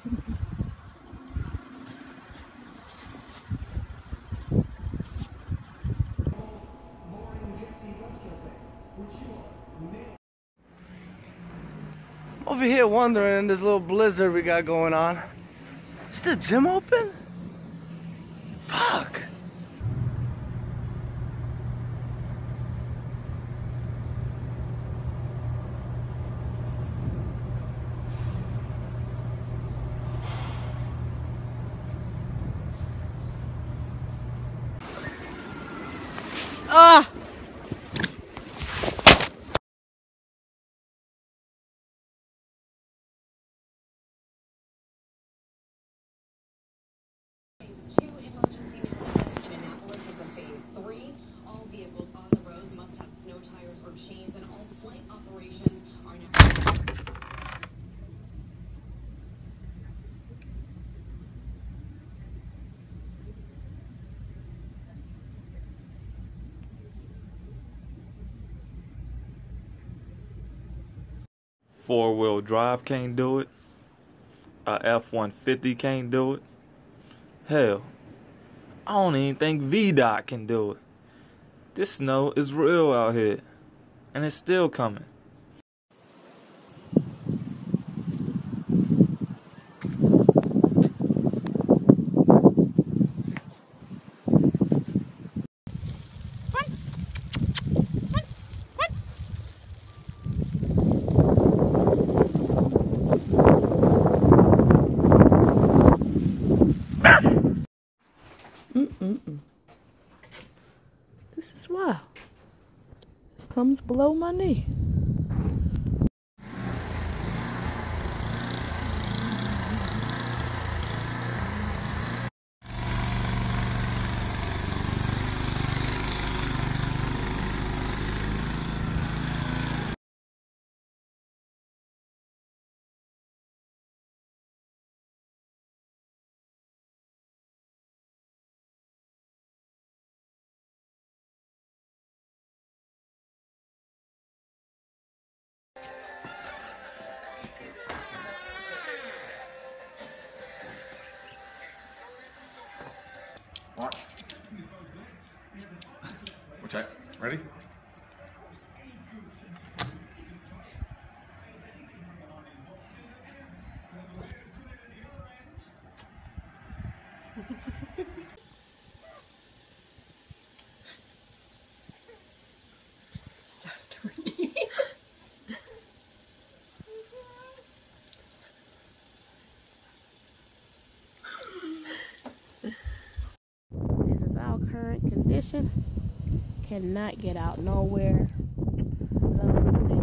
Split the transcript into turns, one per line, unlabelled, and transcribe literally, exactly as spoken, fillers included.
Over here wondering in this little blizzard we got going on. Is the gym open? Fuck. Ah!
Four-wheel drive can't do it. A F one fifty can't do it. Hell, I don't even think V DOT can do it. This snow is real out here, and it's still coming.
Mm-mm-mm. This is wild. This comes below my knee.
Watch. Watch out. Ready?
This is our current condition. Cannot get out nowhere. Love the city.